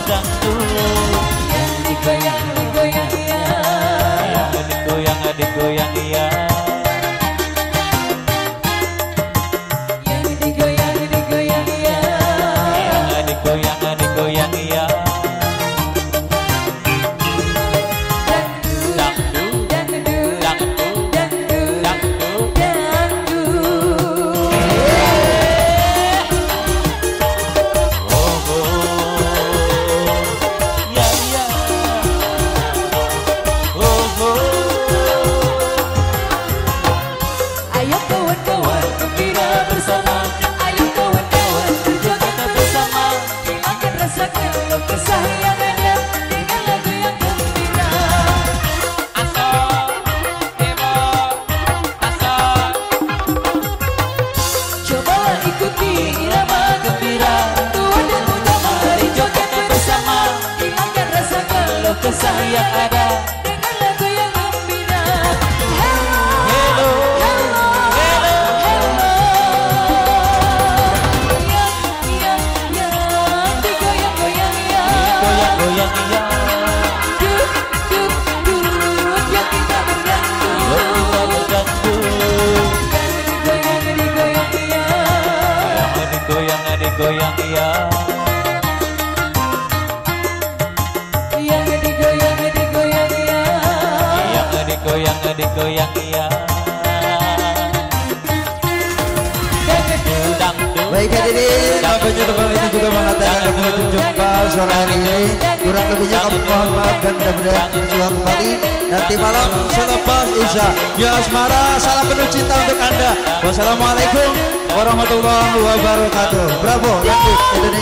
dangdut. Yang digoyang digoyang ya. Yang digoyang iya. Yang digoyang digoyang ya. Yang digoyang iya. Dangdut dangdut Dangdut, dangdut dangdut. dangdut. Oh, ya ya. Oh. Ayo kawan-kawan gembira bersama. Ayo kawan-kawan berjoget bersama. Hilangkan rasa keluh kesah yang ada dengan lagu yang gembira. Asal, demo, asal. Cobalah ikuti irama gembira. Tua dan muda mari joget bersama. Hilangkan rasa keluh kesah yang ada dengan lagu yang gembira. Hello, Hello, hello. hello. Yang digoyang-goyang ya. Goyang-goyang iya. Dut, dut, dut, yuk kita berdangdut. Kita berdangdut. Digoyang-digoyang ya. Yang digoyang iya. Yang digoyang ya. Yang digoyang iya. Dangdut. Baik hadirin, apabila teman itu juga mengatakan dan menutup jumpa sore hari ini. Kurang lebihnya kami mohon maaf dan mudah-mudahan berjumpa kembali nanti malam selepas Isya. Ya Asmara, salam penuh cinta untuk Anda. Wassalamualaikum warahmatullahi wabarakatuh. Bravo, lanjut.